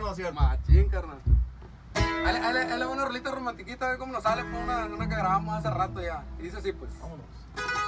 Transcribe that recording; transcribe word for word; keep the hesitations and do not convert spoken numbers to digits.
no es cierto? Machín, carnal. Él, él, él es una rolita romantiquita, a ver cómo nos sale por una, una que grabamos hace rato ya. Y dice así, pues. Vámonos.